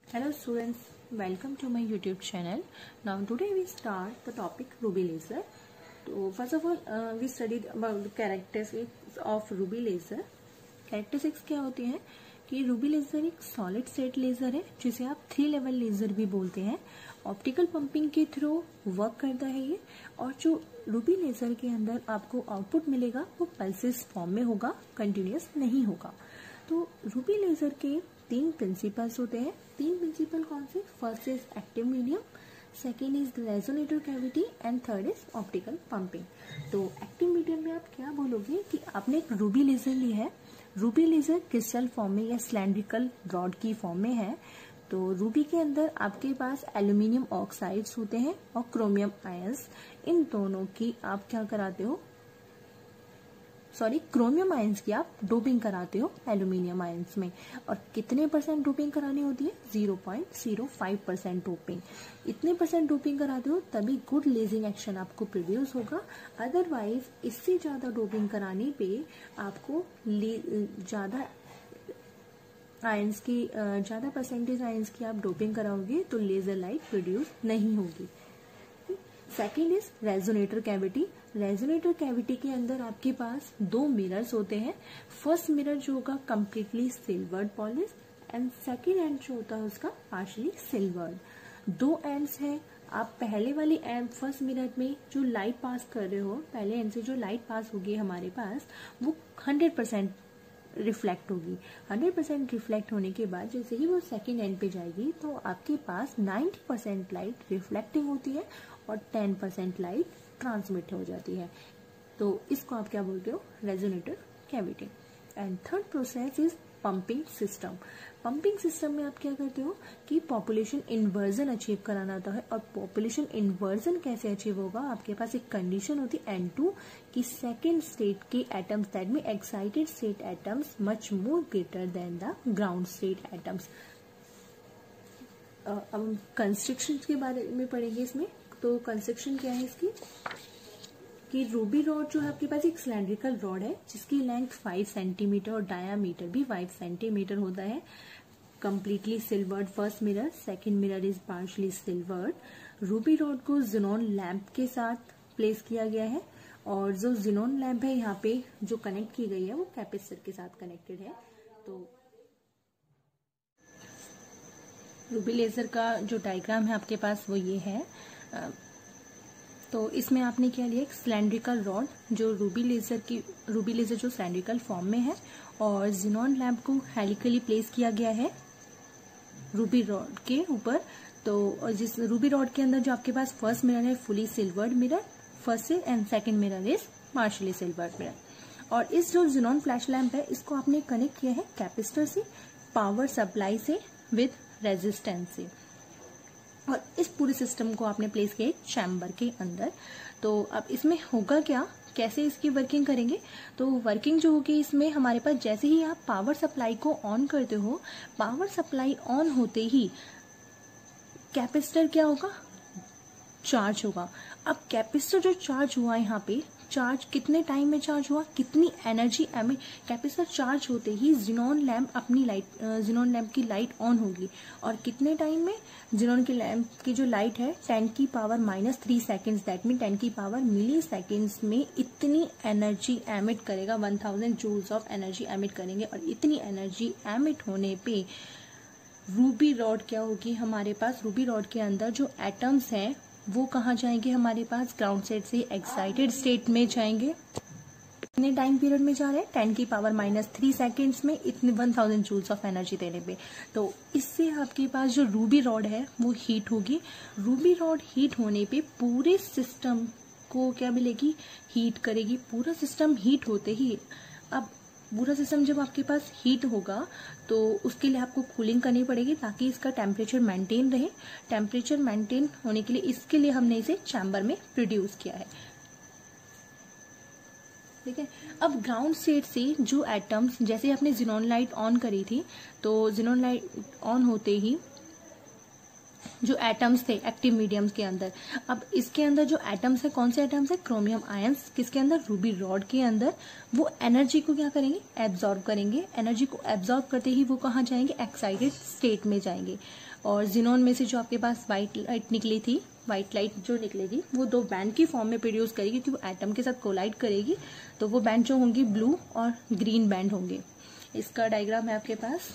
Hello students, welcome to my YouTube channel. Now today we start the topic ruby laser. So first of all we studied about the characteristics of ruby laser. Characteristics क्या होती हैं कि ruby laser एक solid state laser है जिसे आप 3 level laser भी बोलते हैं। ऑप्टिकल पंपिंग के थ्रू वर्क करता है ये, और जो रूबी लेजर के अंदर आपको आउटपुट मिलेगा वो पल्सेस फॉर्म में होगा, कंटिन्यूस नहीं होगा। तो रूबी लेजर के 3 प्रिंसिपल्स होते हैं। 3 प्रिंसिपल कौन से? First is active medium, second is resonator cavity and third is optical pumping. तो एक्टिव मीडियम में आप क्या बोलोगे कि आपने एक रूबी लेजर ली है। रूबी लेजर क्रिस्टल फॉर्म में या सिलेंड्रिकल रॉड की फॉर्म में है। तो रूबी के अंदर आपके पास एल्यूमिनियम ऑक्साइड्स होते हैं और क्रोमियम आयंस, इन दोनों की आप क्या कराते हो, क्रोमियम आयंस की आप डोपिंग कराते हो एल्यूमिनियम आयंस में। और कितने % डोपिंग करानी होती है? 0.05% डोपिंग। इतने % डोपिंग कराते हो तभी गुड लेजिंग एक्शन आपको प्रोड्यूस होगा। अदरवाइज इससे ज्यादा डोपिंग कराने पे आपको ज्यादा आयंस की ज्यादा % आयंस की आप डोपिंग कराओगे तो लेजर लाइट प्रोड्यूस नहीं होगी। Second is resonator cavity. Resonator cavity के अंदर आपके पास 2 मिरर्स होते हैं। फर्स्ट मिरर जो होगा completely silvered polish and second end जो होता है उसका पार्शली सिल्वर्ड। 2 एंड्स है। आप पहले वाली एंड फर्स्ट मिरर में जो लाइट पास कर रहे हो, पहले एंड से जो लाइट पास होगी हमारे पास वो 100% रिफ्लेक्ट होगी। 100% रिफ्लेक्ट होने के बाद जैसे ही वो सेकेंड एंड पे जाएगी तो आपके पास 90% लाइट रिफ्लेक्टिंग होती है और 10% लाइट ट्रांसमिट हो जाती है। तो इसको आप क्या बोलते हो? Resonator cavity. And third process is pumping system. Pumping system में आप क्या करते हो कि पॉपुलेशन इन्वर्जन अचीव कराना होता है। और पॉपुलेशन इन्वर्जन कैसे अचीव होगा? आपके पास एक कंडीशन होती है N2 की सेकेंड स्टेट के atoms, that mean excited state atoms much more greater than the ground state atoms. अब हम कंस्ट्रक्शन के बारे में पढ़ेंगे इसमें। तो कंस्ट्रक्शन क्या है इसकी कि रूबी रॉड जो है आपके पास एक सिलेंड्रिकल रॉड है जिसकी लेंथ 5 सेंटीमीटर और डायामीटर भी 5 सेंटीमीटर होता है। Completely silvered first mirror, second mirror is partially silvered. Ruby rod को जिनॉन लैंप के साथ प्लेस किया गया है और जो जिनॉन लैंप है यहाँ पे जो कनेक्ट की गई है वो कैपेसिटर के साथ कनेक्टेड है। तो रूबी लेजर का जो डायग्राम है आपके पास वो ये है। तो इसमें आपने क्या लिया? एक सिलेंड्रिकल रॉड जो रूबी लेजर जो सिलेंड्रिकल फॉर्म में है और जिनॉन लैंप को हेलिकली प्लेस किया गया है रूबी रॉड के ऊपर। तो जिस रूबी रॉड के अंदर जो आपके पास फर्स्ट मिरर है फुली सिल्वर्ड मिरर फर्स्ट से, and second mirror is partially silvered mirror. और इस जो जिनॉन फ्लैश लैंप है इसको आपने कनेक्ट किया है कैपेसिटर से, पावर सप्लाई से, विद रेजिस्टेंस से। और इस पूरे सिस्टम को आपने प्लेस किया चैम्बर के अंदर। तो अब इसमें होगा क्या, कैसे इसकी वर्किंग करेंगे? तो वर्किंग जो होगी इसमें हमारे पास जैसे ही आप पावर सप्लाई को ऑन करते हो, पावर सप्लाई ऑन होते ही कैपेसिटर क्या होगा? चार्ज होगा। अब कैपेसिटर जो चार्ज हुआ यहाँ पे, चार्ज कितने टाइम में चार्ज हुआ, कितनी एनर्जी कैपेसिटर चार्ज होते ही जिनॉन लैंप की लाइट ऑन होगी। और कितने टाइम में? जिनॉन की लैंप की जो लाइट है 10 की पावर -3 सेकेंड्स, दैट मीन 10 की पावर मिली सेकेंड्स में इतनी एनर्जी एमिट करेगा, 1000 जूल्स ऑफ एनर्जी एमिट करेंगे। और इतनी एनर्जी एमिट होने पे रूबी रॉड क्या होगी हमारे पास? रूबी रॉड के अंदर जो एटम्स हैं वो कहाँ जाएंगे हमारे पास? ग्राउंड स्टेट से एक्साइटेड स्टेट में जाएंगे। कितने टाइम पीरियड में जा रहे हैं? 10 की पावर -3 सेकेंड्स में, इतने 1000 जूल्स ऑफ एनर्जी देने पे। तो इससे आपके पास जो रूबी रॉड है वो हीट होगी। रूबी रॉड हीट होने पे पूरे सिस्टम को क्या मिलेगी? हीट करेगी। पूरा सिस्टम हीट होते ही, अब पूरा सिस्टम जब आपके पास हीट होगा तो उसके लिए आपको कूलिंग करनी पड़ेगी ताकि इसका टेम्परेचर मेंटेन रहे। टेम्परेचर मेंटेन होने के लिए इसके लिए हमने इसे चैम्बर में प्रोड्यूस किया है। ठीक है। अब ग्राउंड स्टेट से जो एटम्स, जैसे आपने जिनॉन लाइट ऑन करी थी, तो जिनॉन लाइट ऑन होते ही जो एटम्स थे एक्टिव मीडियम्स के अंदर, अब इसके अंदर जो एटम्स है, कौन से एटम्स है, क्रोमियम आयंस, किसके अंदर, रूबी रॉड के अंदर, वो एनर्जी को क्या करेंगे, एब्जॉर्ब करेंगे। एनर्जी को एब्जॉर्ब करते ही वो कहाँ जाएंगे, एक्साइटेड स्टेट में जाएंगे। और जिनोन में से जो आपके पास व्हाइट लाइट निकली थी, व्हाइट लाइट जो निकलेगी वो दो बैंड की फॉर्म में प्रोड्यूस करेगी, क्योंकि वो एटम के साथ कोलाइड करेगी, तो वो बैंड जो होंगी ब्लू और ग्रीन बैंड होंगे। इसका डायग्राम है आपके पास,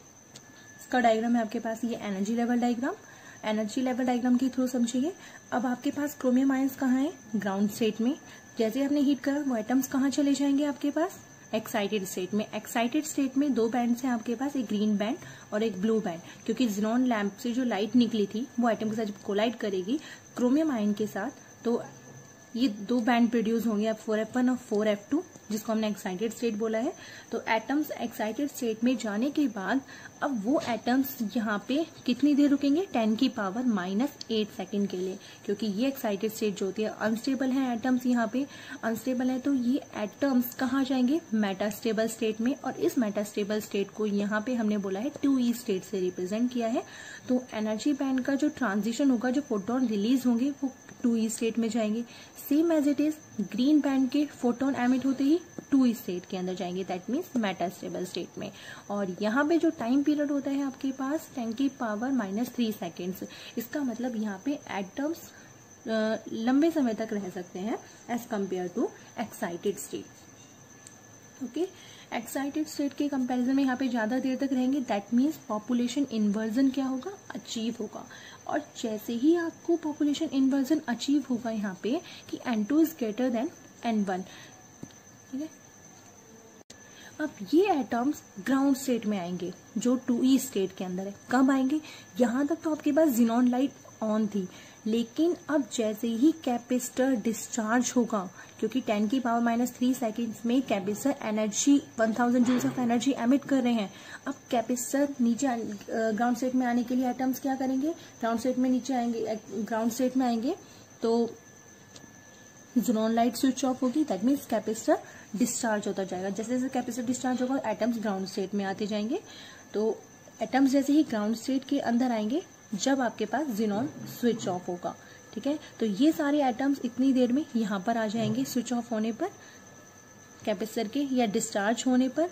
ये energy level diagram, energy level diagram के थ्रू समझिए। अब आपके पास क्रोमियम आयंस कहाँ है, ग्राउंड स्टेट में। जैसे आपने हीट करा वो एटम्स कहाँ चले जाएंगे आपके पास, एक्साइटेड स्टेट में। एक्साइटेड स्टेट में दो बैंड्स हैं आपके पास, एक ग्रीन बैंड और एक ब्लू बैंड, क्योंकि जिनॉन लैंप से जो लाइट निकली थी वो एटम के साथ जब कोलाइड करेगी क्रोमियम आयन के साथ, तो ये दो बैंड प्रोड्यूस होंगे, अब 4f1 और 4f2, जिसको हमने एक्साइटेड स्टेट बोला है। तो एटम्स एक्साइटेड स्टेट में जाने के बाद अब वो एटम्स यहाँ पे कितनी देर रुकेंगे, 10⁻⁻8 सेकेंड के लिए, क्योंकि ये एक्साइटेड स्टेट जो होती है अनस्टेबल है, एटम्स यहाँ पे अनस्टेबल है, तो ये एटम्स कहाँ जाएंगे, मेटास्टेबल स्टेट में। और इस मेटास्टेबल स्टेट को यहाँ पे हमने बोला है 2e स्टेट से रिप्रेजेंट किया है। तो एनर्जी बैंड का जो ट्रांजिशन होगा, जो फोटोन रिलीज होंगे वो 2e स्टेट में जाएंगे। Same as it is green band के फोटोन एमिट होते ही 2e स्टेट के अंदर जाएंगे, दैट मीन्स मेटास्टेबल स्टेट में। और यहाँ पे जो टाइम पीरियड होता है आपके पास 10⁻³ सेकेंड्स। इसका मतलब यहाँ पे एटम्स लंबे समय तक रह सकते हैं as compare to excited state. Okay, excited state के कंपैरिजन में यहाँ पे ज्यादा देर तक रहेंगे, दैट मीन्स पॉपुलेशन इन्वर्जन क्या होगा, अचीव होगा। और जैसे ही आपको पॉपुलेशन इन्वर्जन अचीव होगा यहाँ पे कि N2 is greater than N1, ठीक है। अब ये एटम्स ग्राउंड स्टेट में आएंगे जो 2e स्टेट के अंदर है। कब आएंगे, यहां तक तो आपके पास जिनॉन लाइट ऑन थी, लेकिन अब जैसे ही कैपेसिटर डिस्चार्ज होगा, क्योंकि 10⁻³ सेकेंड्स में capacitor energy 1000 joules of energy emit कर रहे हैं। अब कैपेसिटर नीचे ग्राउंड स्टेट में आने के लिए एटम्स क्या करेंगे, ग्राउंड स्टेट में नीचे आएंगे, ग्राउंड स्टेट में आएंगे तो जिनॉन लाइट स्विच ऑफ होगी, दैट मीन्स कैपेसिटर डिस्चार्ज होता जाएगा। जैसे जैसे कैपेसिटर डिस्चार्ज होगा एटम्स ग्राउंड स्टेट में आते जाएंगे। तो एटम्स जैसे ही ग्राउंड स्टेट के अंदर आएंगे जब आपके पास जिनॉन स्विच ऑफ होगा, ठीक है। तो ये सारे एटम्स इतनी देर में यहाँ पर आ जाएंगे स्विच ऑफ होने पर, कैपेसिटर के या डिस्चार्ज होने पर।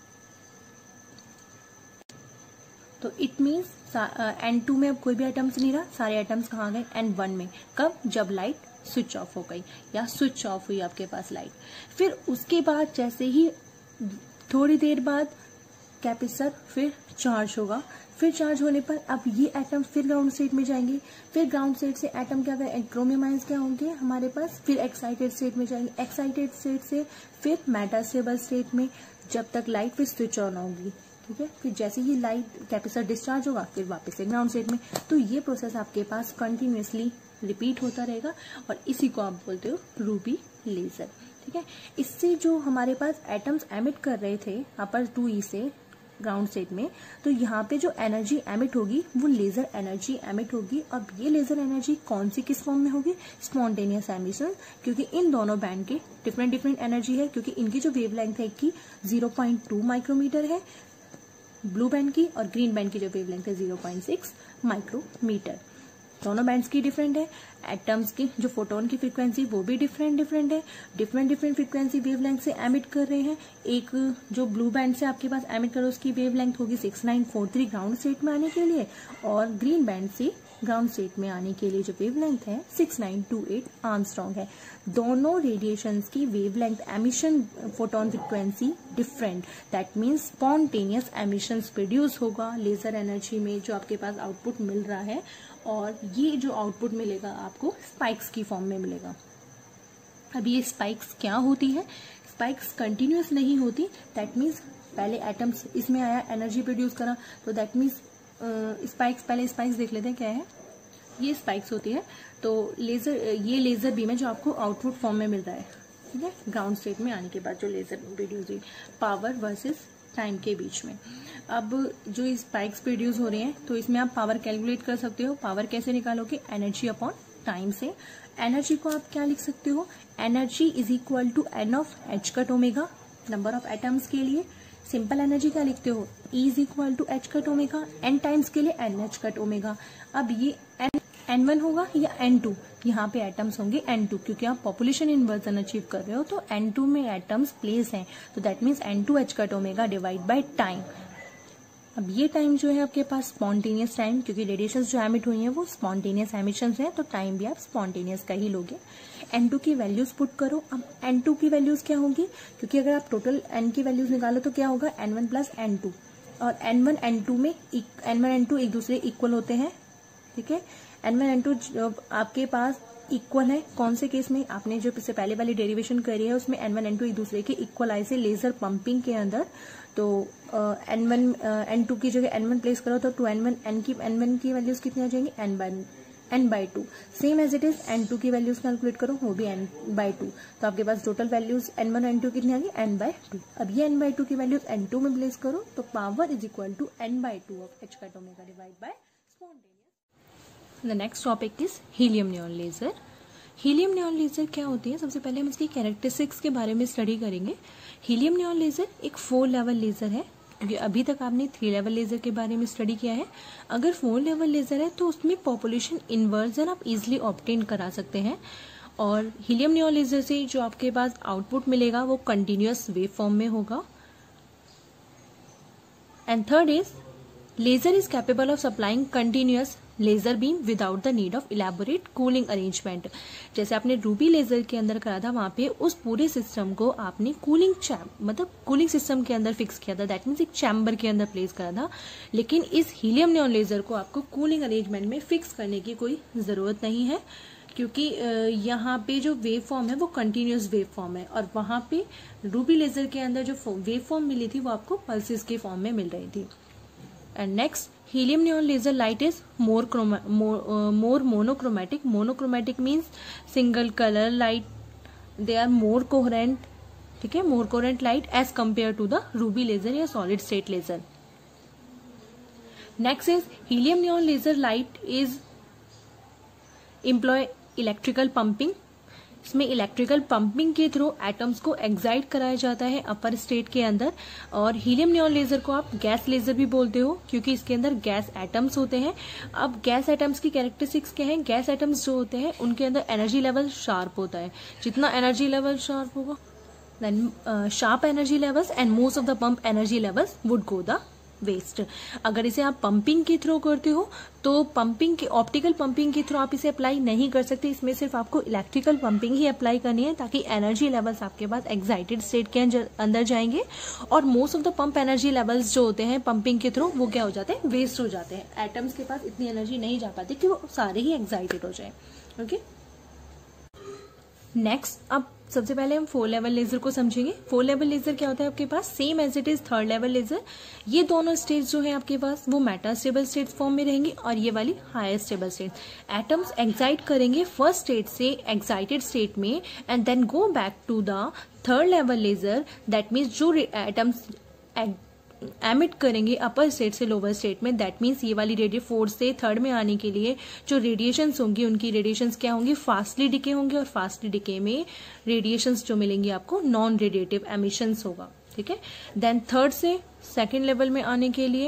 तो इट मीन्स N2 में अब कोई भी एटम्स नहीं रहा, सारे एटम्स कहाँ गए, N1 में। कब, जब लाइट स्विच ऑफ हो गई या स्विच ऑफ हुई आपके पास लाइट। फिर उसके बाद जैसे ही थोड़ी देर बाद कैपेसिटर फिर चार्ज होगा, फिर चार्ज होने पर अब ये एटम फिर ग्राउंड स्टेट में जाएंगे। फिर ग्राउंड स्टेट से एटम क्या करें, क्रोमियम आयंस क्या होंगे हमारे पास, फिर एक्साइटेड स्टेट में जाएंगे। एक्साइटेड स्टेट से फिर मेटास्टेबल स्टेट में, जब तक लाइट फिर स्विच ऑन होगी, ठीक है। फिर जैसे ही लाइट कैपेसिटर डिस्चार्ज होगा फिर वापस से ग्राउंड स्टेट में। तो ये प्रोसेस आपके पास कंटिन्यूअसली रिपीट होता रहेगा और इसी को आप बोलते हो रूबी लेजर, ठीक है। इससे जो हमारे पास एटम्स एमिट कर रहे थे अपर 2e से ग्राउंड स्टेट में, तो यहाँ पे जो एनर्जी एमिट होगी वो लेजर एनर्जी एमिट होगी। अब ये लेजर एनर्जी कौन सी किस फॉर्म में होगी, स्पॉन्टेनियस एमिशन, क्योंकि इन दोनों बैंड के डिफरेंट डिफरेंट एनर्जी है, क्योंकि इनकी जो वेवलेंथ है कि 0.2 माइक्रोमीटर है ब्लू बैंड की, और ग्रीन बैंड की जो वेवलेंथ है 0.6 माइक्रोमीटर। दोनों बैंड्स की डिफरेंट है। एटम्स की जो फोटोन की फ्रीक्वेंसी वो भी डिफरेंट है, डिफरेंट फ्रीक्वेंसी वेवलेंथ से एमिट कर रहे हैं। एक जो ब्लू बैंड से आपके पास एमिट कर रहे उसकी वेवलेंथ होगी 6943 ग्राउंड स्टेट में आने के लिए, और ग्रीन बैंड से ग्राउंड स्टेट में आने के लिए जो वेवलेंथ है 6928 आर्मस्ट्रॉन्ग है। दोनों रेडिएशंस की wavelength emission photon frequency different, that means spontaneous emissions produce होगा लेजर एनर्जी में जो आपके पास आउटपुट मिल रहा है, और ये जो आउटपुट मिलेगा आपको स्पाइक्स की फॉर्म में मिलेगा। अब ये स्पाइक्स क्या होती है, स्पाइक्स कंटिन्यूअस नहीं होती, दैट मीन्स पहले एटम्स इसमें आया एनर्जी प्रोड्यूस करा, तो दैट मीन्स स्पाइक्स, पहले स्पाइक्स देख लेते हैं क्या है, ये स्पाइक्स होती है। तो लेजर, ये लेजर बीम है जो आपको आउटपुट फॉर्म में मिल रहा है, ठीक है, ग्राउंड स्टेट में आने के बाद जो लेजर प्रोड्यूस हुई पावर वर्सेस टाइम के बीच में। अब जो स्पाइक्स प्रोड्यूस हो रहे हैं तो इसमें आप पावर कैलकुलेट कर सकते हो। पावर कैसे निकालोगे, एनर्जी अपॉन टाइम से। एनर्जी को आप क्या लिख सकते हो, energy is equal to n of h cut omega, number of atoms के लिए, सिंपल एनर्जी क्या लिखते हो, E is equal to H cut omega, n times के लिए एन एच कट ओमेगा। अब ये N1 होगा या N2, यहाँ पे एटम्स होंगे N2, क्योंकि आप पॉपुलेशन इन्वर्जन अचीव कर रहे हो तो N2 में एटम्स प्लेस हैं, तो that means N2 H cut omega divide by time. अब ये टाइम जो है आपके पास स्पॉन्टेनियस टाइम, क्योंकि रेडिएशंस जो एमिट हुई हैं वो स्पॉन्टेनियस एमिशंस हैं, तो टाइम भी आप स्पॉन्टेनियस का ही लोगे। N2 की वैल्यूज पुट करो। अब N2 की वैल्यूज क्या होगी, क्योंकि अगर आप टोटल N की वैल्यूज निकालो तो क्या होगा, N1 प्लस N2, और N1 N2 एक दूसरे इक्वल होते हैं, ठीक है। N1 N2 जब आपके पास इक्वल है, कौन से केस में, आपने जो इससे पहले वाली डेरिवेशन करी है उसमें N1 N2 एक दूसरे के इक्वल आए से लेजर पंपिंग के अंदर, तो N1 N2 की जगह N1 प्लेस करो तो 2N1 N1 की वैल्यूज कितनी आ जाएंगी, N by 2। Same as it is N2 की वैल्यूज कैलकुलेट करो, वो भी N by 2, तो आपके पास टोटल वैल्यूज N1 N2 कितनी आ गई, N by 2। अब ये N by 2 की वैल्यूज N2 में प्लेस करो तो power is equal to N by 2 of h cut omega divide by spontaneous. The next topic is helium neon laser. Helium neon laser क्या होती है, सबसे पहले हम इसकी कैरेक्टरिस्टिक्स के बारे में स्टडी करेंगे। हीलियम नियॉन लेजर एक 4 लेवल लेजर है, क्योंकि अभी तक आपने 3 लेवल लेजर के बारे में स्टडी किया है। अगर 4 लेवल लेजर है तो उसमें पॉपुलेशन इन्वर्जन आप इजिली ऑब्टेन करा सकते हैं, और हीलियम नियॉन लेजर से जो आपके पास आउटपुट मिलेगा वो कंटिन्यूअस वेव फॉर्म में होगा। And third is laser is capable of supplying continuous laser beam without the need of elaborate cooling arrangement. जैसे आपने रूबी लेजर के अंदर करा था, वहां पे उस पूरे सिस्टम को आपने कूलिंग सिस्टम के अंदर फिक्स किया था, दैट मीन्स एक चैम्बर के अंदर प्लेस करा था। लेकिन इस हीलियम नियॉन लेजर को आपको कूलिंग अरेंजमेंट में फिक्स करने की कोई जरूरत नहीं है, क्योंकि यहाँ पे जो वेव फॉर्म है वो कंटिन्यूअस वेव फॉर्म है, और वहां पे रूबी लेजर के अंदर जो वेव फॉर्म मिली थी वो आपको पल्सेस के फॉर्म में मिल रही थी। And next, helium neon laser light is more monochromatic. Monochromatic means single color light. They are more coherent, ठीक है, more coherent light as compared to the ruby laser या solid state laser. Next is helium neon laser light is employ electrical pumping. इसमें electrical pumping के through atoms को excite कराया जाता है अपर state के अंदर। और हीलियम नियॉन लेजर को आप गैस लेजर भी बोलते हो, क्योंकि इसके अंदर गैस एटम्स होते हैं। अब गैस एटम्स की कैरेक्टरिस्टिक्स क्या है, गैस एटम्स जो होते हैं उनके अंदर एनर्जी लेवल शार्प होता है। जितना एनर्जी लेवल शार्प होगा, then sharp energy levels and most of the pump energy levels would go the waste. अगर इसे आप पंपिंग के थ्रू करते हो तो ऑप्टिकल पंपिंग के थ्रू आप इसे अप्लाई नहीं कर सकते, इसमें सिर्फ आपको इलेक्ट्रिकल पंपिंग ही अप्लाई करनी है, ताकि एनर्जी लेवल्स आपके पास एक्साइटेड स्टेट के अंदर जाएंगे, और most of the pump energy levels जो होते हैं पंपिंग के थ्रू वो क्या हो जाते हैं, वेस्ट हो जाते हैं। एटम्स के पास इतनी एनर्जी नहीं जा पाती कि वो सारे ही एक्साइटेड हो जाए। ओके, नेक्स्ट, अब सबसे पहले हम 4 लेवल लेजर को समझेंगे। 4 लेवल लेजर क्या होता है आपके पास, same as it is 3rd level laser. ये दोनों स्टेज जो है आपके पास वो मेटास्टेबल स्टेट फॉर्म में रहेंगी, और ये वाली higher stable state. Atoms excite करेंगे फर्स्ट स्टेट से एक्साइटेड स्टेट में, and then go back to the 3rd level laser. That means जो एटम्स एमिट करेंगे अपर स्टेट से लोअर स्टेट में, दैट मीन्स ये वाली 4 से 3rd में आने के लिए जो रेडिएशंस होंगी उनकी रेडिएशंस क्या होंगी, फास्टली डिके होंगे, और फास्टली डिके में रेडिएशंस जो मिलेंगी आपको नॉन रेडिएटिव एमिशंस होगा, ठीक है। देन 3rd से 2nd लेवल में आने के लिए,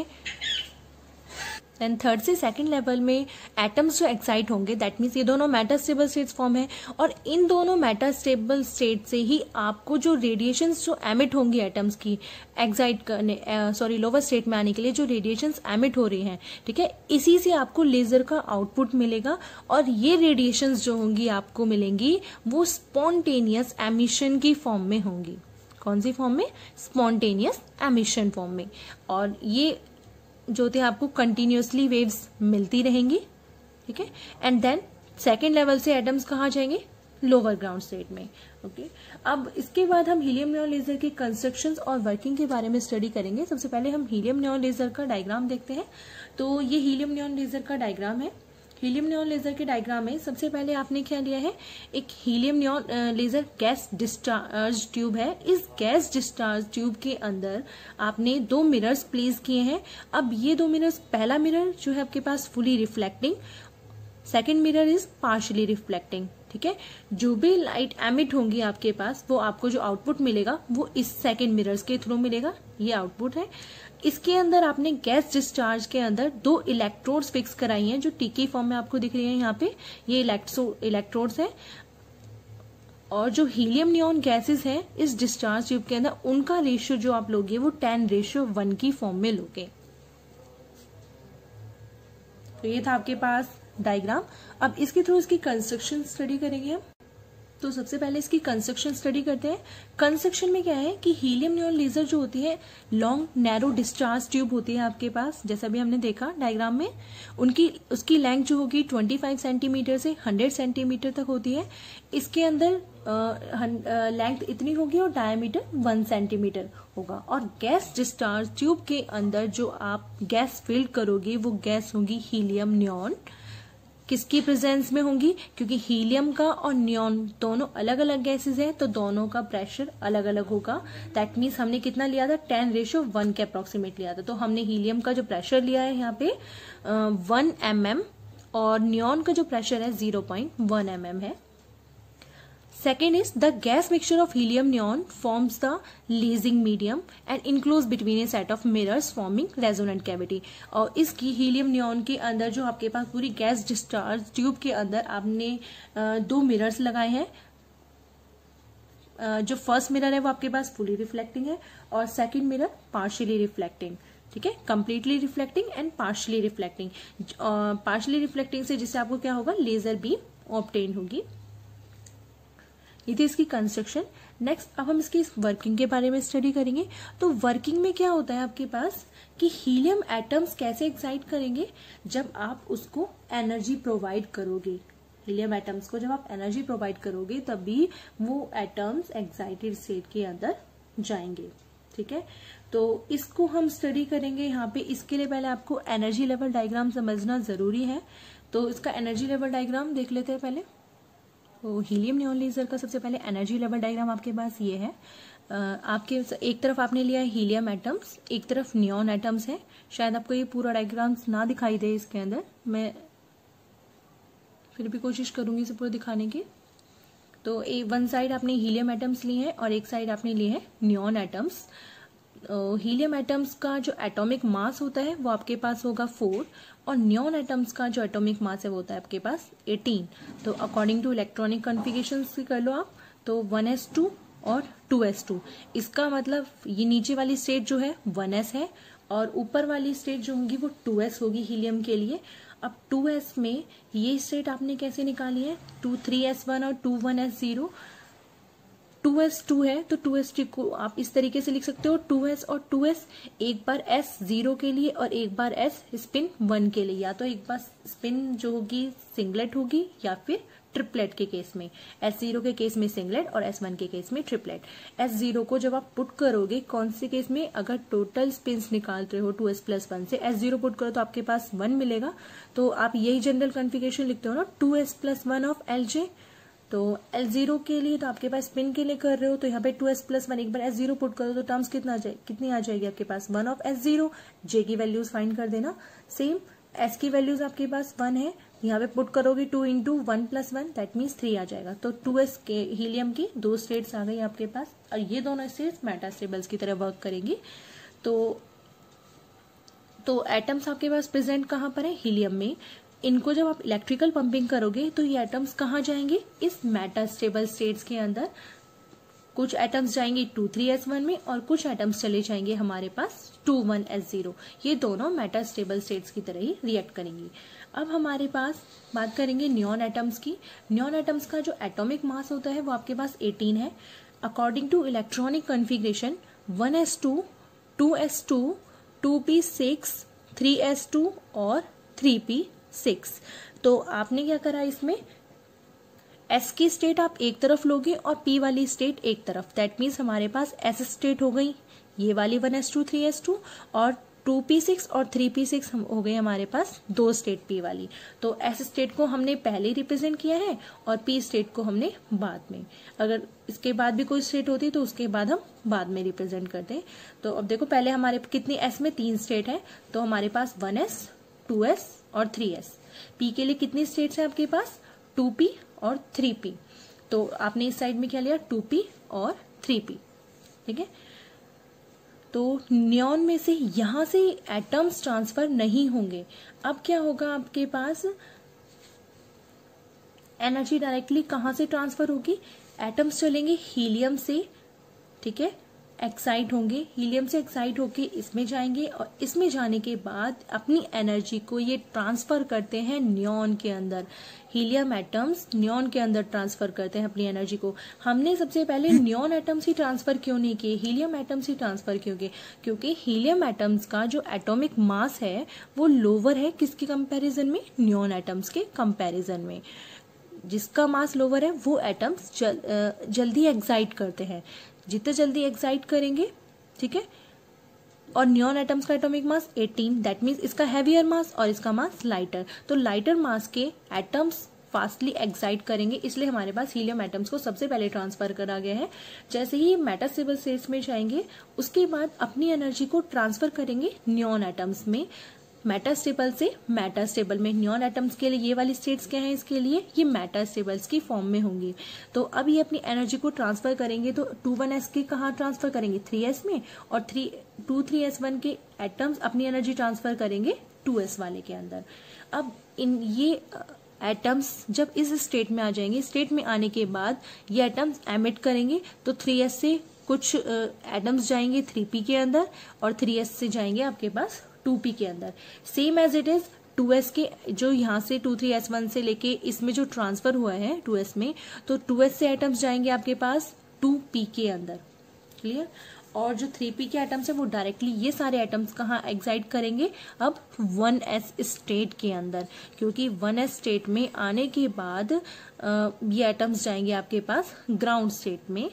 देन 3rd से 2nd लेवल में एटम्स जो एक्साइट होंगे, दैट मीन्स ये दोनों मेटास्टेबल स्टेट्स फॉर्म है, और इन दोनों मेटास्टेबल स्टेट से ही आपको जो रेडिएशंस जो एमिट होंगी एटम्स की एक्साइट करने लोअर स्टेट में आने के लिए जो रेडिएशंस एमिट हो रही हैं, ठीक है, इसी से आपको लेजर का आउटपुट मिलेगा। और ये रेडिएशंस जो होंगी आपको मिलेंगी वो स्पॉन्टेनियस एमिशन की फॉर्म में होंगी। कौन सी फॉर्म में, स्पॉन्टेनियस एमिशन फॉर्म में। और ये जो होते हैं आपको कंटिन्यूअसली वेव्स मिलती रहेंगी, ठीक है। एंड देन 2nd लेवल से एटम्स कहाँ जाएंगे, लोअर ग्राउंड स्टेट में। ओके, अब इसके बाद हम हीलियम नियॉन लेजर के कंस्ट्रक्शंस और वर्किंग के बारे में स्टडी करेंगे। सबसे पहले हम हीलियम नियॉन लेजर का डायग्राम देखते हैं। तो ये हीलियम नियॉन लेजर का डायग्राम है। हीलियम नियॉन लेजर के डायग्राम में सबसे पहले आपने क्या लिया है, एक helium neon laser gas discharge tube है। इस गैस डिस्चार्ज ट्यूब के अंदर आपने 2 मिरर्स प्लेस किए हैं। अब ये 2 मिरर्स, पहला मिरर जो है आपके पास fully reflecting, second mirror is partially reflecting, ठीक ठीक है। जो भी लाइट एमिट होंगी आपके पास, वो आपको जो आउटपुट मिलेगा वो इस सेकंड मिरर्स के थ्रू मिलेगा। ये आउटपुट है। इसके अंदर आपने गैस डिस्चार्ज के अंदर 2 इलेक्ट्रोड्स फिक्स कराई हैं, जो टी फॉर्म में आपको दिख रही है यहाँ पे। ये इलेक्ट्रोड्स है। और जो हीलियम नियॉन गैसेस है इस डिस्चार्ज ट्यूब के अंदर, उनका रेशियो जो आप लोगे वो 10:1 की फॉर्म में लोगे। तो ये था आपके पास डायग्राम। अब इसके थ्रू इसकी कंस्ट्रक्शन स्टडी करेंगे हम। तो सबसे पहले इसकी कंस्ट्रक्शन स्टडी करते हैं। कंस्ट्रक्शन में क्या है कि हीलियम नियॉन लेजर जो होती है, लॉन्ग नैरो डिस्चार्ज ट्यूब होती है आपके पास, जैसा भी हमने देखा डायग्राम में। उसकी लेंथ जो होगी 25 सेंटीमीटर से 100 सेंटीमीटर तक होती है। इसके अंदर लेंथ इतनी होगी और डायमीटर 1 सेंटीमीटर होगा। और गैस डिस्चार्ज ट्यूब के अंदर जो आप गैस फिल करोगे वो गैस होगी हीलियम नियॉन। किसकी प्रेजेंस में होंगी? क्योंकि हीलियम का और नियॉन दोनों अलग अलग गैसेस हैं, तो दोनों का प्रेशर अलग अलग होगा। दैट मीन्स हमने कितना लिया था? 10:1 के अप्रोक्सीमेट लिया था। तो हमने हीलियम का जो प्रेशर लिया है यहाँ पे 1 mm और नियॉन का जो प्रेशर है 0.1 mm है। Second is the gas mixture of helium neon forms the lasing medium and enclosed between a set of mirrors forming resonant cavity। और इसकी हीलियम नियॉन के अंदर जो आपके पास पूरी गैस डिस्चार्ज ट्यूब के अंदर आपने 2 मिरर्स लगाए हैं। जो फर्स्ट मिरर है वो आपके पास फुली रिफ्लेक्टिंग है और सेकंड मिरर पार्शियली रिफ्लेक्टिंग। ठीक है, completely reflecting and partially reflecting. Partially reflecting से जिससे आपको क्या होगा? लेजर बीम ऑब्टेन होगी। ये थी इसकी कंस्ट्रक्शन। नेक्स्ट अब हम इसकी वर्किंग के बारे में स्टडी करेंगे। तो वर्किंग में क्या होता है आपके पास कि हीलियम एटम्स कैसे एक्साइट करेंगे? जब आप उसको एनर्जी प्रोवाइड करोगे, हीलियम एटम्स को जब आप एनर्जी प्रोवाइड करोगे तभी वो एटम्स एक्साइटेड स्टेट के अंदर जाएंगे। ठीक है, तो इसको हम स्टडी करेंगे यहाँ पे। इसके लिए पहले आपको एनर्जी लेवल डायग्राम समझना जरूरी है। तो इसका एनर्जी लेवल डायग्राम देख लेते हैं पहले। तो हीलियम नियॉन लेजर का सबसे पहले एनर्जी लेवल डायग्राम आपके पास ये है। आपके एक तरफ आपने लिया है हीलियम एटम्स, एक तरफ नियॉन एटम्स है। शायद आपको ये पूरा डायग्राम्स ना दिखाई दे इसके अंदर, मैं फिर भी कोशिश करूंगी इसे पूरा दिखाने की। तो वन साइड आपने हीलियम एटम्स लिए हैं और एक साइड आपने लिए हैं नियॉन एटम्स। हीलियम एटम्स का जो एटॉमिक मास होता है वो आपके पास होगा 4 और नियॉन एटम्स का जो एटॉमिक मास है वो होता है आपके पास 18। तो अकॉर्डिंग टू इलेक्ट्रॉनिक कॉन्फ़िगरेशन कर लो आप। तो 1s2 और 2s2। इसका मतलब ये नीचे वाली स्टेट जो है 1s है और ऊपर वाली स्टेट जो होगी वो 2s होगी हीलियम के लिए। अब 2s में ये स्टेट आपने कैसे निकाली है? 3s1 और 21s0। 2s2 है तो 2s2 को आप इस तरीके से लिख सकते हो 2s और 2s, एक बार s 0 के लिए और एक बार s स्पिन 1 के लिए। या तो एक बार स्पिन जो होगी सिंगलेट होगी या फिर ट्रिपलेट के केस में। S0 के केस में सिंगलेट और S1 के केस में ट्रिपलेट। S0 को जब आप पुट करोगे कौन से केस में? अगर टोटल स्पिन्स निकालते हो 2s+1 से S0 पुट करो तो आपके पास 1 मिलेगा। तो आप यही जनरल कॉन्फ़िगरेशन लिखते हो ना, 2s+1 ऑफ Lj। तो L0 के लिए तो आपके पास स्पिन के लिए कर रहे हो तो यहाँ पे 2s+1 एक बार S0 पुट करो तो टर्म्स कितनी आ जाएगी आपके पास? 1 ऑफ S0। J की वैल्यूज फाइंड कर देना। सेम S की वैल्यूज आपके पास 1 है, यहाँ पे पुट करोगे 2 × 1+1 दैट मीन्स 3 आ जाएगा। तो 2s के हीलियम की 2 स्टेट्स आ गई आपके पास और ये दोनों स्टेट्स मेटास्टेबल्स की तरह वर्क करेंगी। तो एटम्स आपके पास प्रेजेंट कहाँ पर है? हीलियम में। इनको जब आप इलेक्ट्रिकल पंपिंग करोगे तो ये एटम्स कहाँ जाएंगे? इस मेटास्टेबल स्टेट्स के अंदर। कुछ एटम्स जाएंगे 2,3s1 में और कुछ एटम्स चले जाएंगे हमारे पास 2,1s0। ये दोनों मेटास्टेबल स्टेट्स की तरह ही रिएक्ट करेंगी। अब हमारे पास बात करेंगे नियॉन एटम्स की। नियॉन एटम्स का जो एटॉमिक मास होता है वो आपके पास 18 है। According to electronic configuration 1s2, 2s2, 2p6, 3s2 और 3p6। तो आपने क्या करा इसमें? S की स्टेट आप एक तरफ लोगे और P वाली स्टेट एक तरफ। दैट मीन्स हमारे पास S स्टेट हो गई ये वाली 1s2, 3s2 और 2p6 और 3p6 हो गए हमारे पास 2 स्टेट P वाली। तो S स्टेट को हमने पहले रिप्रेजेंट किया है और P स्टेट को हमने बाद में। अगर इसके बाद भी कोई स्टेट होती तो उसके बाद हम बाद में रिप्रेजेंट करते हैं। तो अब देखो पहले हमारे कितनी S में 3 स्टेट है तो हमारे पास 1s, 2s और 3s। P के लिए कितनी स्टेट्स है आपके पास? 2p और 3p। तो आपने इस साइड में क्या लिया 2p और 3p, ठीक है। तो नियॉन में से यहां से एटम्स ट्रांसफर नहीं होंगे। अब क्या होगा, आपके पास एनर्जी डायरेक्टली कहां से ट्रांसफर होगी, एटम्स चलेंगे हीलियम से, ठीक है, एक्साइट होंगे, हीलियम से एक्साइट होके इसमें जाएंगे और इसमें जाने के बाद अपनी एनर्जी को ये ट्रांसफर करते हैं नियॉन के अंदर। हीलियम एटम्स नियॉन के अंदर ट्रांसफर करते हैं अपनी एनर्जी को। हमने सबसे पहले नियॉन एटम्स ही ट्रांसफर क्यों नहीं किए, हीलियम एटम्स ही ट्रांसफर क्यों किए, क्योंकि हीलियम एटम्स का जो एटॉमिक मास है वो लोअर है किसके कंपैरिजन में, नियॉन एटम्स के कंपैरिजन में। जिसका मास लोअर है वो एटम्स जल्दी एक्साइट करते हैं, जितने जल्दी एक्साइट करेंगे, ठीक है। और नियॉन एटम्स का एटॉमिक मास 18, दैट मीन्स इसका हैवियर मास और इसका मास लाइटर। तो लाइटर मास के एटम्स फास्टली एक्साइट करेंगे, इसलिए हमारे पास हीलियम एटम्स को सबसे पहले ट्रांसफर करा गया है। जैसे ही मेटास्टेबल स्टेट्स में जाएंगे उसके बाद अपनी एनर्जी को ट्रांसफर करेंगे नियॉन एटम्स में, मेटास्टेबल से मेटास्टेबल में। नियॉन एटम्स के लिए ये वाली स्टेट्स क्या है, इसके लिए ये मेटास्टेबल्स की फॉर्म में होंगी। तो अब ये अपनी एनर्जी को ट्रांसफर करेंगे तो 2,1s के कहाँ ट्रांसफर करेंगे, 3s में, और 3s1 के एटम्स अपनी एनर्जी ट्रांसफर करेंगे 2s वाले के अंदर। अब इन ये एटम्स जब इस स्टेट में आ जाएंगे, स्टेट में आने के बाद ये एटम्स एमिट करेंगे, तो 3s से कुछ एटम्स जाएंगे 3p के अंदर और 3s से जाएंगे आपके पास 2p के अंदर। Same as it is 2s के जो यहाँ से 2,3s1 से लेके इसमें जो ट्रांसफर हुआ है 2s में, तो 2s से एटम्स जाएंगे आपके पास 2p के अंदर, क्लियर। और जो 3p के एटम्स है वो डायरेक्टली ये सारे एटम्स कहाँ एक्साइट करेंगे, अब 1s स्टेट के अंदर, क्योंकि 1s स्टेट में आने के बाद ये एटम्स जाएंगे आपके पास ग्राउंड स्टेट में।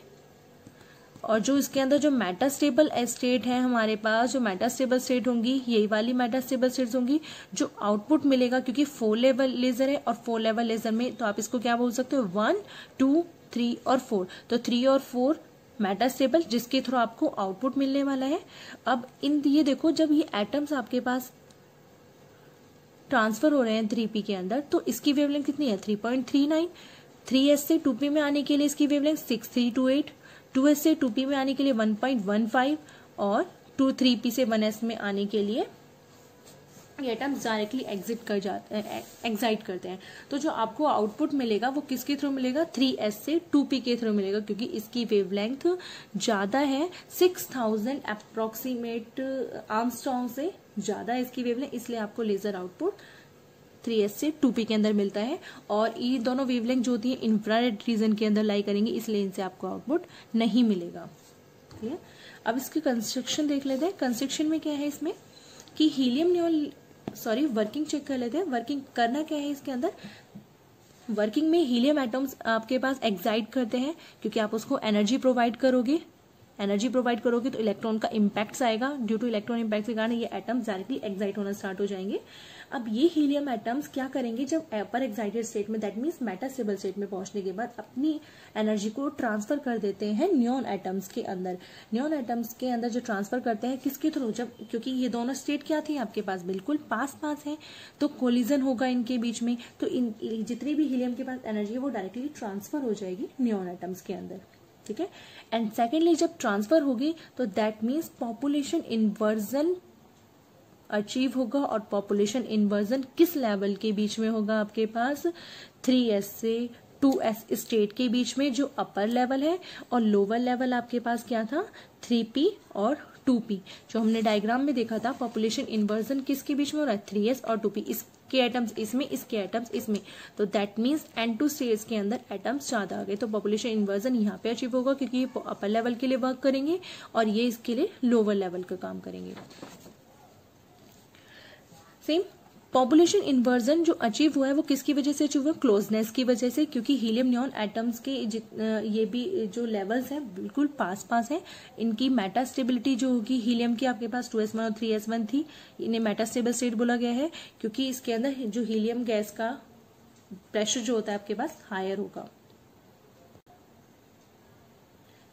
और जो इसके अंदर जो मेटास्टेबल स्टेट है हमारे पास, जो मेटास्टेबल स्टेट होंगी यही वाली मेटास्टेबल स्टेट्स होंगी। जो आउटपुट मिलेगा, क्योंकि 4 लेवल लेजर है और 4 लेवल लेजर में तो आप इसको क्या बोल सकते हो, 1, 2, 3 और 4। तो 3 और 4 मेटास्टेबल, जिसके थ्रू आपको आउटपुट मिलने वाला है। अब इन ये देखो, जब ये एटम्स आपके पास ट्रांसफर हो रहे हैं 3p के अंदर, तो इसकी वेवलेंथ कितनी है 3.39। 3s से 2p में आने के लिए इसकी वेवलेंथ 6328, 2s से 2p में आने के लिए 1.15 और 3p से 1s में आने के लिए ये एटम्स डायरेक्टली एक्साइट करते हैं। तो जो आपको आउटपुट मिलेगा वो किसके थ्रू मिलेगा, 3s से 2p के थ्रू मिलेगा, क्योंकि इसकी वेवलेंथ ज्यादा है, 6000 अप्रोक्सीमेट आर्मस्ट्रॉन्ग से ज्यादा है इसकी वेवलेंथ, इसलिए आपको लेजर आउटपुट 3s से 2p के अंदर मिलता है। और ये दोनों वेवलेंथ जो होती है इंफ्रारेड रीजन के अंदर लाई करेंगे, इसलिए इनसे आपको आउटपुट नहीं मिलेगा, ठीक है। अब इसकी कंस्ट्रक्शन देख लेते हैं। कंस्ट्रक्शन में क्या है इसमें कि helium neon, sorry working check कर लेते हैं। वर्किंग करना क्या है इसके अंदर, वर्किंग में हीलियम एटम्स आपके पास एक्साइट करते हैं, क्योंकि आप उसको एनर्जी प्रोवाइड करोगे। एनर्जी प्रोवाइड करोगे तो इलेक्ट्रॉन का इम्पैक्ट आएगा, ड्यू टू इलेक्ट्रॉन इम्पैक्ट के कारण ये एटम्स डायरेक्टली एक्साइट होना स्टार्ट हो जाएंगे। अब ये हीलियम एटम्स क्या करेंगे, जब अपर एक्साइटेड स्टेट में, दैट मीन्स मेटास्टेबल स्टेट में पहुंचने के बाद अपनी एनर्जी को ट्रांसफर कर देते हैं नियॉन एटम्स के अंदर। नियॉन एटम्स के अंदर जो ट्रांसफर करते हैं किसके थ्रू, जब क्योंकि ये दोनों स्टेट क्या थी आपके पास, बिल्कुल पास पास है, तो कोलिजन होगा इनके बीच में, तो इन जितनी भी हीलियम के पास एनर्जी है वो डायरेक्टली ट्रांसफर हो जाएगी नियॉन एटम्स के अंदर, ठीक है। एंड सेकेंडली जब ट्रांसफर होगी तो that means population inversion achieve होगा। और पॉपुलेशन इन्वर्जन किस लेवल के बीच में होगा आपके पास, 3s से 2s स्टेट के बीच में, जो अपर लेवल है, और लोअर लेवल आपके पास क्या था 3p और 2p। जो हमने डायग्राम में देखा था पॉपुलेशन इन्वर्जन किसके बीच में हो रहा है, 3s और 2p, इसके एटम्स इसमें, इसके एटम्स इसमें, तो दैट मीन्स N2 स्टेज के अंदर एटम्स ज्यादा आ गए, तो पॉपुलेशन इन्वर्जन यहाँ पे अचीव होगा, क्योंकि ये अपर लेवल के लिए वर्क करेंगे और ये इसके लिए लोअर लेवल का काम करेंगे। सेम पॉपुलेशन इन्वर्जन जो अचीव हुआ है वो किसकी वजह से अचीव हुआ, क्लोजनेस की वजह से, क्योंकि हीलियम नियॉन एटम्स के ये भी जो लेवल्स हैं बिल्कुल पास पास हैं। इनकी मेटास्टेबिलिटी जो होगी हीलियम की आपके पास 2s1 और 3s1 थी, इन्हें मेटास्टेबल स्टेट बोला गया है, क्योंकि इसके अंदर जो हीलियम गैस का प्रेशर जो होता है आपके पास हायर होगा।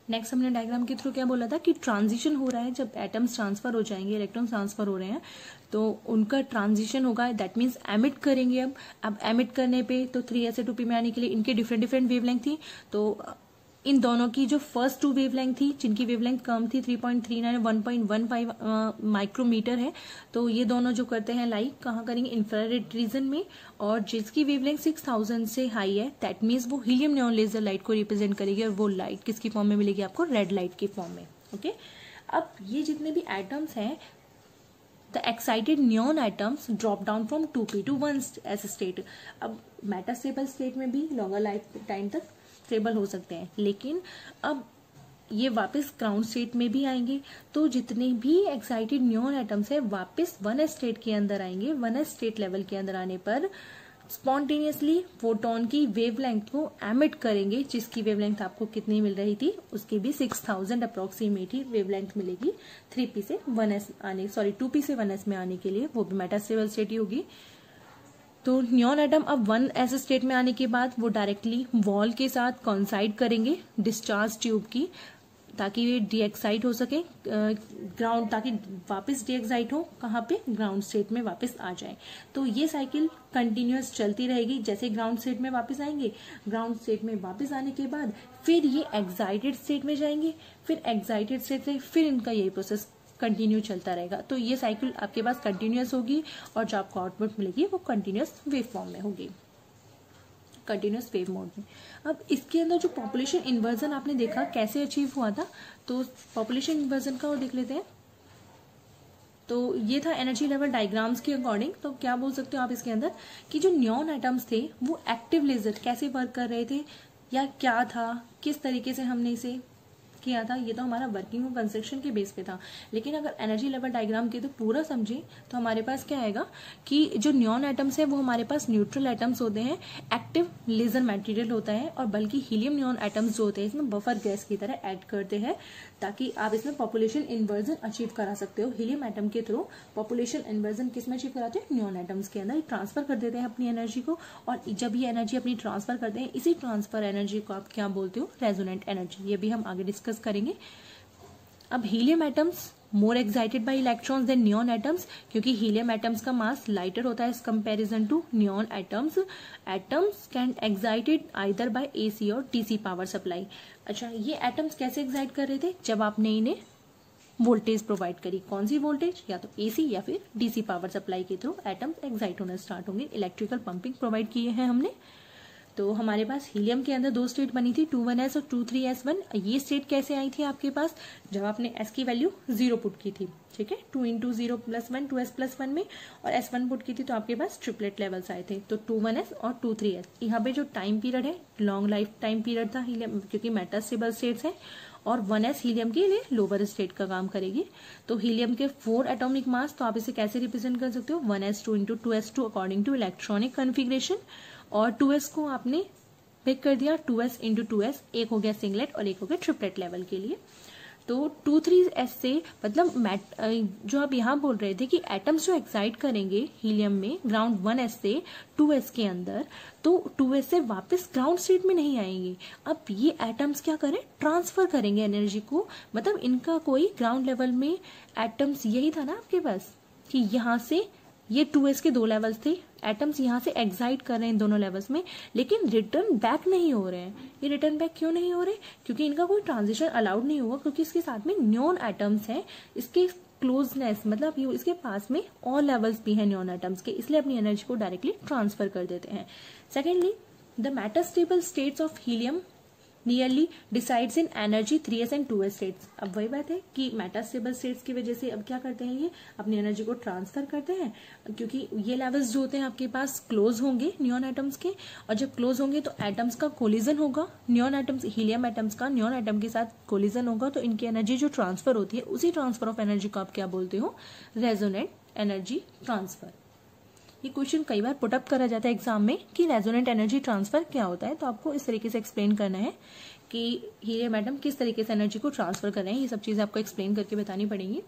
नेक्स्ट हमने डायग्राम के थ्रू क्या बोला था कि ट्रांजिशन हो रहा है, जब एटम्स ट्रांसफर हो जाएंगे, इलेक्ट्रॉन ट्रांसफर हो रहे हैं तो उनका ट्रांजिशन होगा, दैट मीन्स एमिट करेंगे। अब एमिट करने पे तो 3s से 2p में आने के लिए इनके डिफरेंट डिफरेंट वेवलेंथ थी, तो इन दोनों की जो फर्स्ट 2 वेवलेंथ थी, जिनकी वेवलेंथ कम थी 3.39 1.15 माइक्रोमीटर है, तो ये दोनों जो करते हैं लाइट कहाँ करेंगे, इंफ्रारेड रीजन में, और जिसकी वेवलेंथ 6000 से हाई है दैट मीन्स वो हीलियम नियॉन लेजर लाइट को रिप्रेजेंट करेगी, और वो लाइट किसकी फॉर्म में मिलेगी आपको, रेड लाइट की फॉर्म में। ओके, अब ये जितने भी एटम्स हैं, the excited neon atoms drop down from 2p to 1s state. अब मेटास्टेबल स्टेट में भी लॉन्गर लाइफ टाइम तक स्टेबल हो सकते हैं, लेकिन अब ये वापस ग्राउंड स्टेट में भी आएंगे, तो जितने भी एक्साइटेड नियॉन एटम्स है वापस 1s स्टेट के अंदर आएंगे। 1s स्टेट लेवल के अंदर आने पर स्पॉन्टेनियसली फोटोन की वेवलेंथ को एमिट करेंगे, जिसकी वेवलेंथ आपको कितनी मिल रही थी, उसकी भी 6000 अप्रोक्सीमेट ही वेवलेंथ मिलेगी 3p से 1s आने, सॉरी 2p से 1s में आने के लिए, वो भी मेटास्टेबल स्टेट ही होगी। तो नियॉन एटम अब 1s स्टेट में आने के बाद वो डायरेक्टली वॉल के साथ कॉन्साइड करेंगे डिस्चार्ज ट्यूब की, ताकि वे डीएक्साइट हो सके ग्राउंड, ताकि वापस डीएक्साइट हो कहाँ पे, ग्राउंड स्टेट में वापस आ जाए। तो ये साइकिल कंटिन्यूअस चलती रहेगी, जैसे ग्राउंड स्टेट में वापस आएंगे, ग्राउंड स्टेट में वापस आने के बाद फिर ये एक्साइटेड स्टेट में जाएंगे, फिर एक्साइटेड स्टेट से फिर इनका यही प्रोसेस कंटिन्यू चलता रहेगा। तो ये साइकिल आपके पास कंटिन्यूअस होगी, और जो आपको आउटपुट मिलेगी वो कंटिन्यूअस वेव फॉर्म में होगी, कंटिन्यूअस वेव मोड में। अब इसके अंदर जो पॉपुलेशन इन्वर्जन आपने देखा कैसे अचीव हुआ था, तो पॉपुलेशन इन्वर्जन का और देख लेते हैं। तो ये था एनर्जी लेवल डायग्राम्स के अकॉर्डिंग। तो क्या बोल सकते हो आप इसके अंदर कि जो नियॉन एटम्स थे वो एक्टिव लेजर कैसे वर्क कर रहे थे, या क्या था, किस तरीके से हमने इसे किया था, ये तो हमारा वर्किंग और कंस्ट्रक्शन के बेस पे था। लेकिन अगर एनर्जी लेवल डायग्राम के तो पूरा समझे तो हमारे पास क्या आएगा कि जो नियॉन एटम्स है वो हमारे पास न्यूट्रल एटम्स होते हैं, एक्टिव लेजर मटेरियल होता है, और बल्कि हीलियम नियॉन एटम्स जो होते हैं इसमें बफर गैस की तरह ऐड करते हैं, ताकि आप इसमें पॉपुलेशन इन्वर्जन अचीव करा सकते हो। हीलियम एटम के थ्रू पॉपुलेशन इन्वर्जन किसमें अचीव कराते हैं, नियॉन एटम्स के अंदर ट्रांसफर कर देते हैं अपनी एनर्जी को, और जब ये एनर्जी अपनी ट्रांसफर करते हैं, इसी ट्रांसफर एनर्जी को आप क्या बोलते हो, रेजोनेंट एनर्जी। ये भी हम आगे डिस्कस करेंगे। अब helium atoms more excited by electrons than neon atoms, क्योंकि हीलियम एटम्स का मास लाइटर होता है इस comparison to neon atoms. Atoms can excited either by AC और डीसी पावर सप्लाई। अच्छा, ये एटम्स कैसे एक्साइट कर रहे थे, जब आपने इन्हें वोल्टेज प्रोवाइड करी, कौन सी वोल्टेज, या तो एसी या फिर डीसी पावर सप्लाई के थ्रू एटम्स एक्साइट होना स्टार्ट होंगे। इलेक्ट्रिकल पंपिंग प्रोवाइड किए हैं हमने। तो हमारे पास हीलियम के अंदर 2 स्टेट बनी थी, 2,1s और 2,3s1। ये स्टेट कैसे आई थी आपके पास, जब आपने s की वैल्यू 0 पुट की थी, ठीक है, 2 × 0 + 1 2s + 1 में, और s1 पुट की थी, तो आपके पास ट्रिपलेट लेवल्स आए थे। तो 2,1s और 2,3s। यहाँ पे जो टाइम पीरियड है लॉन्ग लाइफ टाइम पीरियड था हीलियम, क्योंकि मेटास्टेबल स्टेट्स है, और 1s हीलियम के लिए लोअर स्टेट का काम करेगी। तो हीलियम के 4 एटॉमिक मास, तो आप इसे कैसे रिप्रेजेंट कर सकते हो, 1s2 × 2s2 according to electronic configuration, और 2s को आपने पिक कर दिया 2s × 2s, एक हो गया सिंगलेट और एक हो गया ट्रिपलेट लेवल के लिए। तो 2,3s से मतलब जो आप यहाँ बोल रहे थे कि एटम्स जो एक्साइट करेंगे हीलियम में ग्राउंड 1s से 2s के अंदर, तो 2s से वापस ग्राउंड स्टेट में नहीं आएंगे। अब ये एटम्स क्या करें, ट्रांसफर करेंगे एनर्जी को, मतलब इनका कोई ग्राउंड लेवल में एटम्स, यही था ना आपके पास कि यहाँ से ये 2s के 2 लेवल्स थे, एटम्स यहाँ से एक्साइट कर रहे हैं इन दोनों लेवल्स में, लेकिन रिटर्न बैक नहीं हो रहे हैं। ये रिटर्न बैक क्यों नहीं हो रहे, क्योंकि इनका कोई ट्रांजिशन अलाउड नहीं हुआ, क्योंकि इसके साथ में नियॉन एटम्स हैं, इसके क्लोजनेस मतलब ये इसके पास में और लेवल्स भी हैं नियॉन एटम्स के, इसलिए अपनी एनर्जी को डायरेक्टली ट्रांसफर कर देते हैं। Secondly, the metastable states of helium nearly decides in energy 3s and 2s states. अब वही बात है कि मेटास्टेबल स्टेट्स की वजह से अब क्या करते हैं, ये अपनी एनर्जी को ट्रांसफर करते हैं, क्योंकि ये लेवल्स जो होते हैं आपके पास क्लोज होंगे नियॉन एटम्स के, और जब क्लोज होंगे तो एटम्स का कोलिजन होगा, नियॉन एटम्स हीलियम एटम्स का नियॉन एटम के साथ कोलिजन होगा, तो इनकी एनर्जी जो ट्रांसफर होती है उसी ट्रांसफर ऑफ एनर्जी को आप क्या बोलते हो, रेजोनेंट एनर्जी ट्रांसफर। ये क्वेश्चन कई बार पुटअप करा जाता है एग्जाम में कि रेजोनेंट एनर्जी ट्रांसफर क्या होता है, तो आपको इस तरीके से एक्सप्लेन करना है कि हीलियम एटम किस तरीके से एनर्जी को ट्रांसफर कर रहे हैं, ये सब चीजें आपको एक्सप्लेन करके बतानी पड़ेंगी।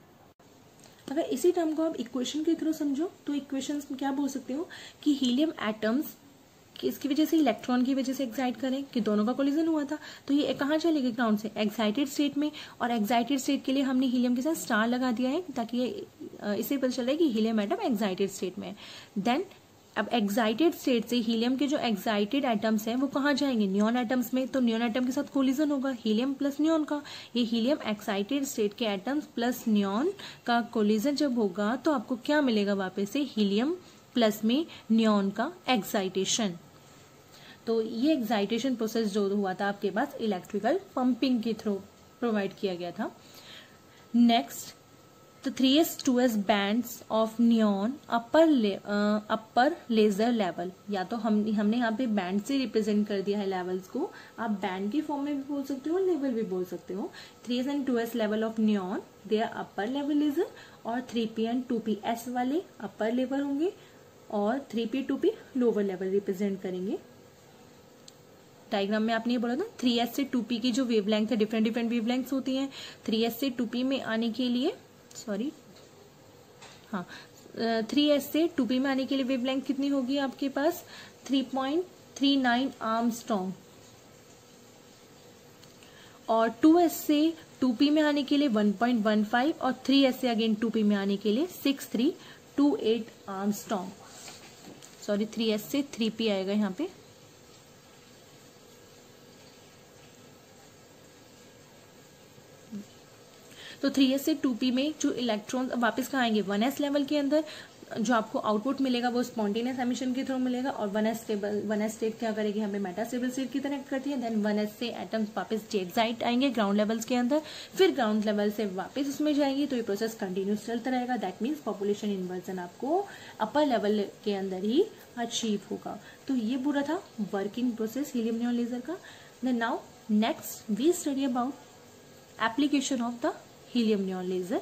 अगर इसी टर्म को आप इक्वेशन के थ्रू समझो तो इक्वेशंस में क्या बोल सकते हो कि हीलियम एटम्स किसकी वजह से, इलेक्ट्रॉन की वजह से एक्साइट करें कि दोनों का कोलिजन हुआ था, तो ये कहाँ चलेगी, ग्राउंड से एक्साइटेड स्टेट में। और एक्साइटेड स्टेट के लिए हमने हीलियम के साथ स्टार लगा दिया है ताकि ये इससे पता चले कि हीलियम एटम एक्साइटेड स्टेट में है। देन अब एक्साइटेड स्टेट से हीलियम के जो एक्साइटेड एटम्स हैं वो कहाँ जाएंगे, नियॉन एटम्स में। तो नियॉन एटम के साथ कोलिजन होगा हीलियम प्लस नियॉन का। ये हीलियम एक्साइटेड स्टेट के एटम्स प्लस नियॉन का कोलिजन जब होगा तो आपको क्या मिलेगा, वापस से हीलियम प्लस में नियॉन का एक्साइटेशन। तो ये एक्साइटेशन प्रोसेस जो हुआ था आपके पास इलेक्ट्रिकल पंपिंग के थ्रू प्रोवाइड किया गया था। Next, the 3s 2s bands of neon upper laser level, या तो हमने यहाँ पे बैंड से रिप्रेजेंट कर दिया है लेवल्स को, आप बैंड की फॉर्म में भी बोल सकते हो, लेवल भी बोल सकते हो। 3s and 2s level of neon they are upper level laser, और 3p and 2p s वाले अपर लेवल होंगे और 3p 2p lower level represent करेंगे। डायग्राम में आपने ये बोला था 3s से 2p की जो वेवलेंथ है, डिफरेंट डिफरेंट वेवलेंथ्स होती हैं। 3s से 2p में आने के लिए 3s से 2p में आने के लिए वेवलेंथ कितनी होगी आपके पास, 3.39 आर्मस्ट्रॉन्ग। और 2s से 2p में आने के लिए 1.15, और 3s से अगेन 2p में आने के लिए 6328 आर्मस्ट्रॉन्ग। 3s से 3p आएगा यहाँ पे। तो 3s से 2p में जो इलेक्ट्रॉन वापस कहाँ आएंगे, 1s लेवल के अंदर। जो आपको आउटपुट मिलेगा वो स्पॉन्टेनियस एमिशन के थ्रू मिलेगा, और 1s स्टेट क्या करेगी, हमें मेटास्टेबल स्टेट की तरह करती है। देन 1s से एटम्स वापस एक्साइट आएंगे ग्राउंड लेवल्स के अंदर, फिर ग्राउंड लेवल से वापस उसमें जाएंगी, तो ये प्रोसेस कंटिन्यूस चलता रहेगा। दैट मीन्स पॉपुलेशन इन्वर्जन आपको अपर लेवल के अंदर ही अचीव होगा। तो ये पूरा था working process helium neon laser का। Then now next we study about application of the helium neon laser.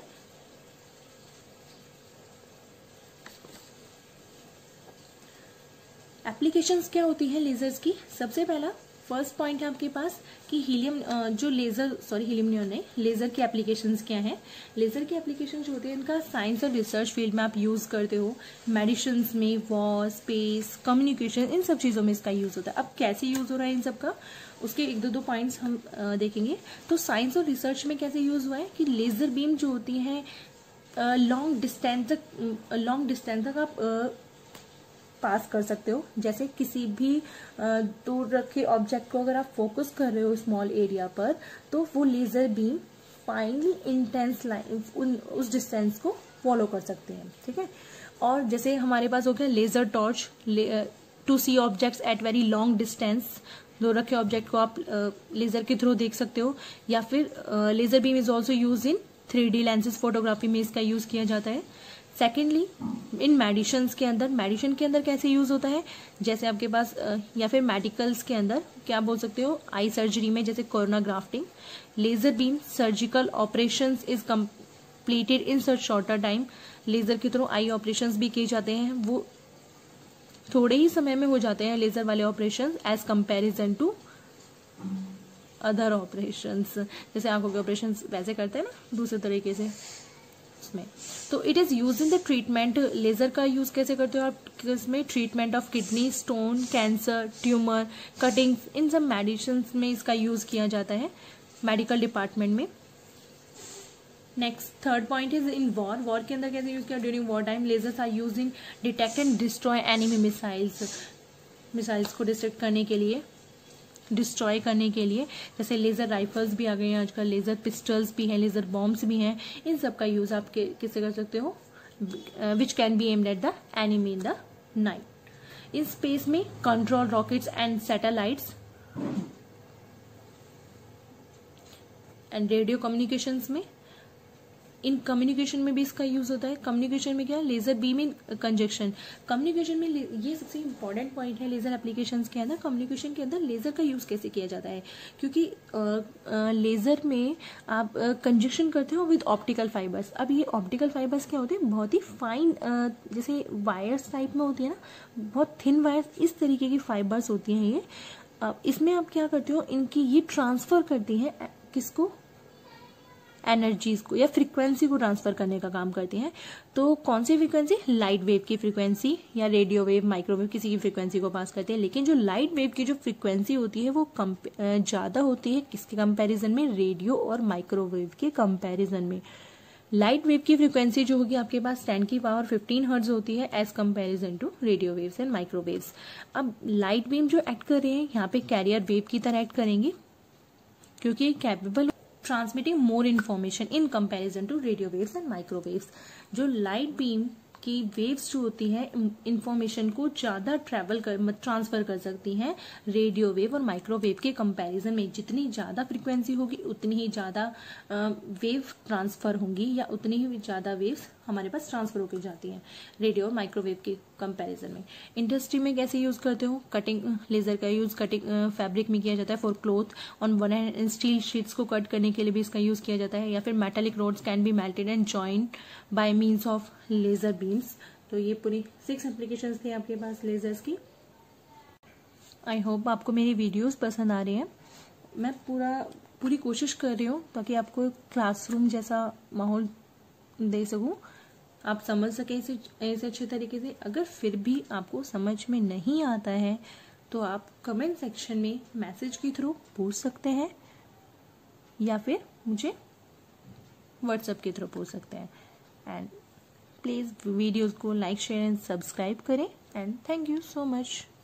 Applications क्या होती है लेजर्स की, सबसे पहला फर्स्ट पॉइंट है आपके पास कि हीलियम हीलियम नियॉन नहीं, लेजर की एप्लीकेशंस क्या है। लेजर की एप्लीकेशन जो होती है इनका साइंस और रिसर्च फील्ड में आप यूज करते हो, मेडिसिन में, वॉर, स्पेस, कम्युनिकेशन, इन सब चीजों में इसका यूज होता है। अब कैसे यूज हो रहा है इन सब का, उसके एक दो पॉइंट्स हम देखेंगे। तो साइंस और रिसर्च में कैसे यूज हुआ है कि लेजर बीम जो होती है लॉन्ग डिस्टेंस तक आप पास कर सकते हो। जैसे किसी भी दूर रखे ऑब्जेक्ट को अगर आप फोकस कर रहे हो स्मॉल एरिया पर, तो वो laser beam finally intense line उस डिस्टेंस को फॉलो कर सकते हैं, ठीक है। और जैसे हमारे पास हो गया laser torch, to see objects at very long distance, दूर रखे ऑब्जेक्ट को आप लेजर के थ्रू देख सकते हो। या फिर laser beam is also use in 3D lenses, photography में इसका यूज किया जाता है। सेकेंडली इन मेडिसिन के अंदर कैसे यूज होता है, जैसे आपके पास या फिर मेडिकल्स के अंदर क्या बोल सकते हो, आई सर्जरी में जैसे corona grafting, laser beam surgical operations is completed in such shorter time. Laser के थ्रू आई ऑपरेशंस भी किए जाते हैं, वो थोड़े ही समय में हो जाते हैं लेजर वाले operations as comparison to other operations. जैसे आंखों के ऑपरेशंस वैसे करते हैं ना दूसरे तरीके से उसमें। तो it is use in the treatment, laser का यूज कैसे करते हो आप इसमें, treatment of kidney stone, cancer, tumour, cuttings, इन सब मेडिसिन में इसका यूज किया जाता है मेडिकल डिपार्टमेंट में। Next third point is in war के अंदर कैसे यूज किया, during war time lasers are use in detect and destroy enemy missiles को डिस्ट्रैक्ट करने के लिए, डिस्ट्रॉय करने के लिए। जैसे लेजर राइफल्स भी आ गए हैं आजकल, लेजर पिस्टल्स भी हैं, लेजर बॉम्ब्स भी हैं, इन सब का यूज आप किससे कर सकते हो, which can be aimed at the enemy in the night. In space में control rockets and satellites and radio communications में, इन कम्युनिकेशन में भी इसका यूज होता है। कम्युनिकेशन में क्या, laser beam in conjunction, communication में ये सबसे इंपॉर्टेंट पॉइंट है लेजर एप्लीकेशंस के अंदर। कम्युनिकेशन के अंदर लेजर का यूज कैसे किया जाता है, क्योंकि लेजर में आप कंजक्शन करते हो विद ऑप्टिकल फाइबर्स। अब ये ऑप्टिकल फाइबर्स क्या होते हैं, बहुत ही फाइन जैसे वायर्स टाइप में होती है ना, बहुत थिन वायर्स, इस तरीके की फाइबर्स होती हैं ये। इसमें आप क्या करते हो, इनकी ये ट्रांसफर करती हैं किसको, एनर्जीज को या फ्रीक्वेंसी को ट्रांसफर करने का काम करती हैं। तो कौन सी फ्रीक्वेंसी? लाइट वेव की फ्रीक्वेंसी या रेडियो वेव, माइक्रोवेव, किसी की फ्रीक्वेंसी को पास करते हैं। लेकिन जो लाइट वेव की जो फ्रीक्वेंसी होती है वो ज्यादा होती है किसके कंपैरिजन में? रेडियो और माइक्रोवेव के कंपैरिजन में। लाइट वेव की फ्रीक्वेंसी जो होगी आपके पास 10⁻15 हर्ट्ज होती है as comparison to radio waves and microwaves. अब लाइट बीम जो एक्ट कर रहे हैं यहाँ पे कैरियर वेव की तरह एक्ट करेंगे, क्योंकि capable transmitting more information in comparison to radio waves and microwaves. जो लाइट बीम की वेव्स जो होती है इंफॉर्मेशन को ज्यादा ट्रांसफर कर सकती हैं रेडियो वेव और माइक्रोवेव के कंपैरिजन में। जितनी ज्यादा फ्रीक्वेंसी होगी उतनी ही ज्यादा वेव ट्रांसफर होंगी या उतनी ही ज्यादा वेव्स हमारे पास ट्रांसफर होकर जाती हैं रेडियो और माइक्रोवेव के कंपैरिजन में। इंडस्ट्री में कैसे यूज करते हो? कटिंग लेजर का यूज कटिंग फैब्रिक में किया जाता है for cloth on one hand. Steel sheets को कट करने के लिए भी इसका यूज किया जाता है। या फिर metallic rods can be melted and joint by means of laser beams. तो ये पूरी 6 एप्लीकेशंस थे आपके पास लेजर्स की। आई होप आपको मेरी वीडियोस पसंद आ रही हैं। मैं पूरी कोशिश कर रही हूँ ताकि आपको क्लासरूम जैसा माहौल दे सकूं, आप समझ सके ऐसे अच्छे तरीके से। अगर फिर भी आपको समझ में नहीं आता है तो आप कमेंट सेक्शन में मैसेज के थ्रू पूछ सकते हैं या फिर मुझे व्हाट्सएप के थ्रू पूछ सकते हैं। एंड प्लीज वीडियोस को लाइक, शेयर एंड सब्सक्राइब करें। And thank you so much.